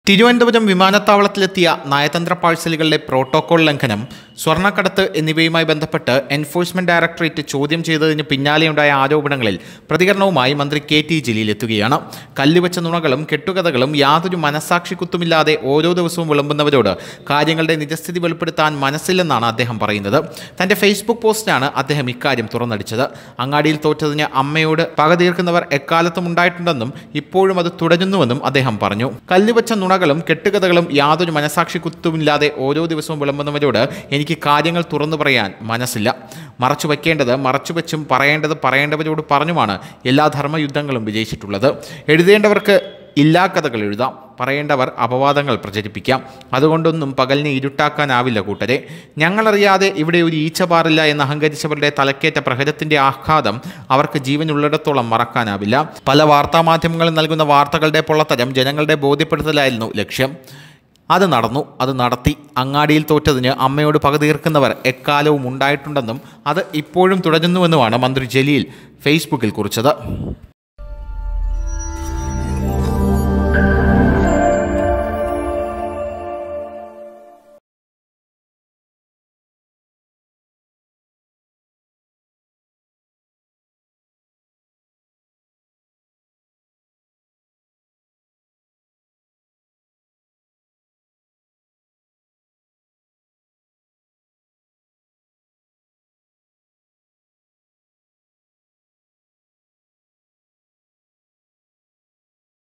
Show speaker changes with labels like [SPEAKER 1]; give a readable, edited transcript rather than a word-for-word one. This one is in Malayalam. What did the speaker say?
[SPEAKER 1] തിരുവനന്തപുരം വിമാനത്താവളത്തിലെത്തിയ നയതന്ത്ര പാഴ്സലുകളിലെ പ്രോട്ടോകോൾ ലംഘനം, സ്വർണ്ണക്കടത്ത് എന്നിവയുമായി ബന്ധപ്പെട്ട് എൻഫോഴ്സ്മെന്റ് ഡയറക്ടറേറ്റ് ചോദ്യം ചെയ്തതിന് പിന്നാലെയുണ്ടായ ആരോപണങ്ങളിൽ പ്രതികരണവുമായി മന്ത്രി കെ.ടി. ജലീൽ എത്തുകയാണ്. കല്ലുവച്ച നുണകളും കെട്ടുകഥകളും യാതൊരു മനസാക്ഷിക്കുത്തുമില്ലാതെ ഓരോ ദിവസവും വിളമ്പുന്നവരോട് കാര്യങ്ങളുടെ നിജസ്ഥിതി വെളിപ്പെടുത്താൻ മനസ്സില്ലെന്നാണ് അദ്ദേഹം പറയുന്നത്. തന്റെ ഫേസ്ബുക്ക് പോസ്റ്റിലാണ് അദ്ദേഹം ഇക്കാര്യം തുറന്നടിച്ചത്. അങ്ങാടിയിൽ തോറ്റതിന് അമ്മയോട് പക തീർക്കുന്നവർ എക്കാലത്തും ഉണ്ടായിട്ടുണ്ടെന്നും ഇപ്പോഴും അത് തുടരുന്നുവെന്നും അദ്ദേഹം പറഞ്ഞു. കല്ലുവച്ച നുണകളും കെട്ടുകഥകളും യാതൊരു മനസാക്ഷിക്കുത്തുമില്ലാതെ ഓരോ ദിവസവും വിളമ്പുന്നവരോട് എനിക്ക് കാര്യങ്ങൾ തുറന്നു പറയാൻ മനസ്സില്ല. മറച്ചു വയ്ക്കേണ്ടത് മറച്ചുവെച്ചും പറയേണ്ടവരോട് പറഞ്ഞുമാണ് എല്ലാ ധർമ്മയുദ്ധങ്ങളും വിജയിച്ചിട്ടുള്ളത്. എഴുതേണ്ടവർക്ക് ഇല്ലാ കഥകൾ എഴുതാം, പറയേണ്ടവർ അപവാദങ്ങൾ പ്രചരിപ്പിക്കാം. അതുകൊണ്ടൊന്നും പകലിനെ ഇരുട്ടാക്കാനാവില്ല കൂട്ടരെ. ഞങ്ങളറിയാതെ ഇവിടെ ഒരു ഈച്ച പാറില്ല എന്ന് അഹങ്കരിച്ചവരുടെ തലക്കേറ്റ പ്രഹരത്തിന്റെ ആഘാതം അവർക്ക് ജീവനുള്ളിടത്തോളം മറക്കാനാവില്ല. പല വാർത്താമാധ്യമങ്ങളും നൽകുന്ന വാർത്തകളുടെ പൊള്ളത്തരം ജനങ്ങളുടെ ബോധ്യപ്പെടുത്തലായിരുന്നു ലക്ഷ്യം. അത് നടന്നു, അത് നടത്തി. അങ്ങാടിയിൽ തോറ്റതിന് അമ്മയോട് പക തീർക്കുന്നവർ എക്കാലവും ഉണ്ടായിട്ടുണ്ടെന്നും അത് ഇപ്പോഴും തുടരുന്നുവെന്നുമാണ് മന്ത്രി ജലീൽ ഫേസ്ബുക്കിൽ കുറിച്ചത്.